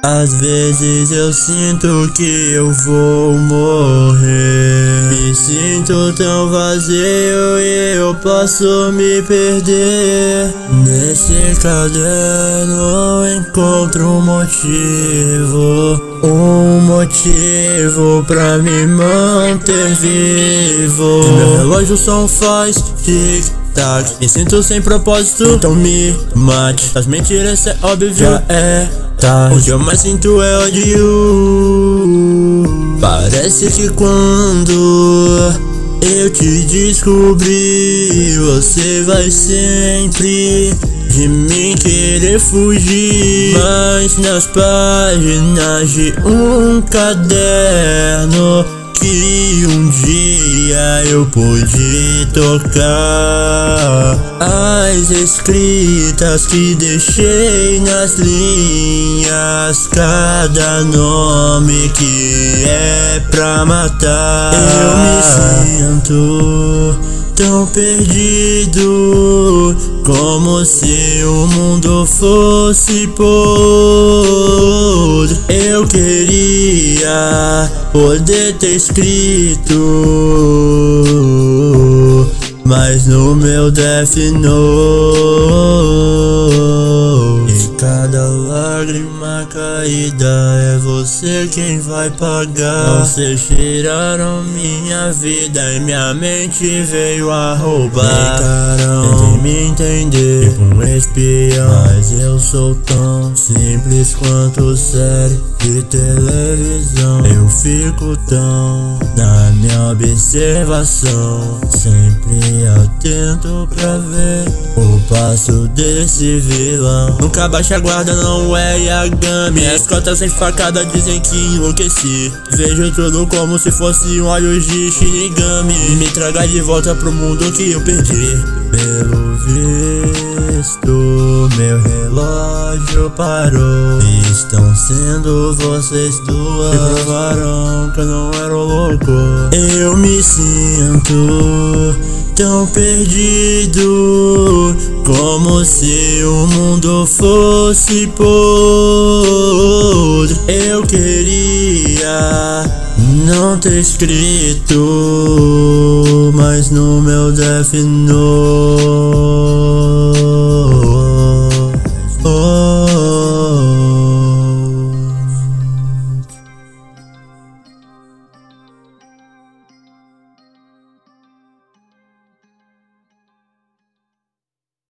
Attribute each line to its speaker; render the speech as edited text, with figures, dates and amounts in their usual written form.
Speaker 1: Às vezes eu sinto que eu vou morrer. Me sinto tão vazio e eu posso me perder. Nesse caderno eu encontro um motivo pra me manter vivo. E meu relógio só faz tic-tac. Me sinto sem propósito, então me mate. As mentiras é óbvio, já é tarde. O que eu mais sinto é ódio. Parece que quando eu te descobri, você vai sempre de mim querer fugir. Mas nas páginas de um caderno que um dia eu pude tocar, as escritas que deixei nas linhas, cada nome que é pra matar. Eu me sinto tão perdido, como se o mundo fosse podre. Eu queria poder ter escrito, mas no meu Death Note, e cada lágrima caída é você quem vai pagar. Vocês tiraram minha vida e minha mente veio a roubar. Tentem me entender, tipo um espião, mas eu sou tão simples quanto série de televisão. Eu fico tão na minha observação, sempre atento pra ver o passo desse vilão. Nunca baixa a guarda, não é Yagami. Minhas cotas sem facada dizem que enlouqueci. Vejo tudo como se fosse um olho de Shinigami. Me traga de volta pro mundo que eu perdi. Pelo visto, meu relógio parou. Estão sendo vocês duas que provaram que eu não era louco. Eu me sinto tão perdido, como se o mundo fosse podre. Eu queria não ter escrito, mas no meu Death Note